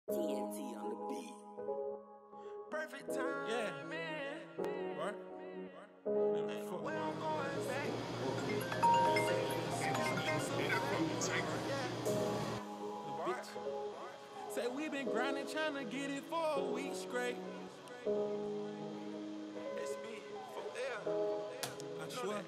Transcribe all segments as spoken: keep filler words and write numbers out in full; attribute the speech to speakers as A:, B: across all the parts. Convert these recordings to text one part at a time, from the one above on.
A: T N T on the beat. Perfect time, yeah, man. Bart, Bart. Fuck where I'm going back. Bitch. Say we been grinding, trying to get it for a week straight. S B, for there. I swear.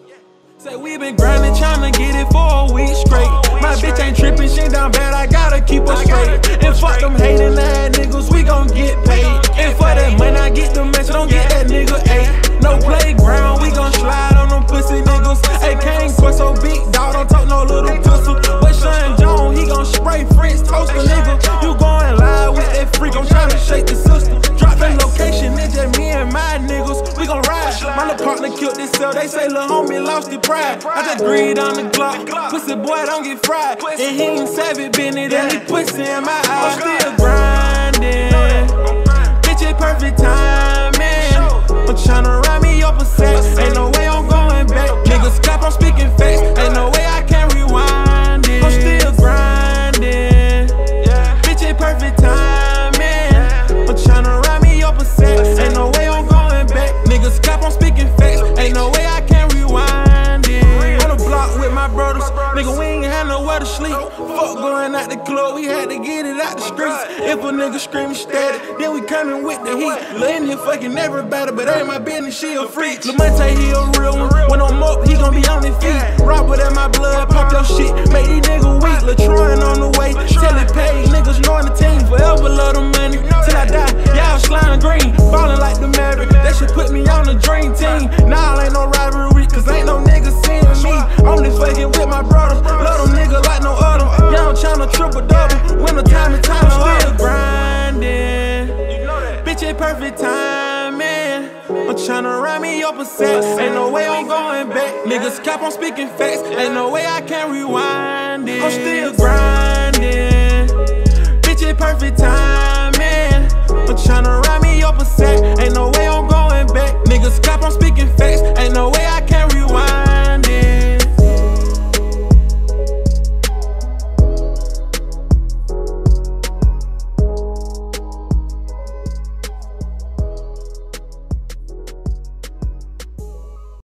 A: Say we been grinding, tryna get it for a week straight. My bitch ain't tripping, she down bad, I gotta keep her straight. And fuck them hating ass niggas, we gon' get paid. And for that money I get the match, don't get that nigga eight. No playground, we gon' slide on them pussy niggas. Hey, can't quit so big, dog, don't talk no little pistol. But Sean Jones, he gon' spray French toast a nigga. You going live with that freak, I'm tryna shake the system. Drop that location, it's just me and my niggas, we gon' ride. My little partner killed this cell, they say lil' homie lost his pride. I just greed on the Glock, pussy boy don't get fried. And he ain't savage, been it and he pussy in my eyes. I'm still grinding, bitch it perfect timing. I'm tryna ride me up a set, ain't no way I'm going back. Niggas cap, I'm speaking facts, ain't no way I can rewind it. I'm still grinding, bitch it perfect timing. I'm tryna ride me up a set, ain't no way I'm going back. Niggas cap, I'm speaking facts, ain't no way I can rewind it. On the block with my brothers, nigga we ain't had nowhere to sleep. Fuck going out the club, we had to get it out the streets. If a nigga screaming static, then we coming with the heat. Lil' Indian fucking everybody, but ain't my business, she a freak. Lil' Monte, he a real one, when I'm up, he gon' be on his feet. Robert at my blood, pop your shit, make these niggas weak. Latroy on the way, tell it paid, niggas knowing the team. Forever love the money, till I die, y'all slime green. Ballin' like the Maverick, that should put me on the dream team. Nah, ain't no rivalry, cause ain't no niggas seeing me. Only fucking with my brothers, love them niggas like no other. Y'all tryna triple double, winter time and time I'm still grinding. Bitch it perfect timing. I'm tryna ride me up a set, ain't no way I'm going back. Niggas cap, I'm speaking facts, ain't no way I can rewind it. I'm still grinding, bitch it perfect timing. I'm tryna ride me up a set.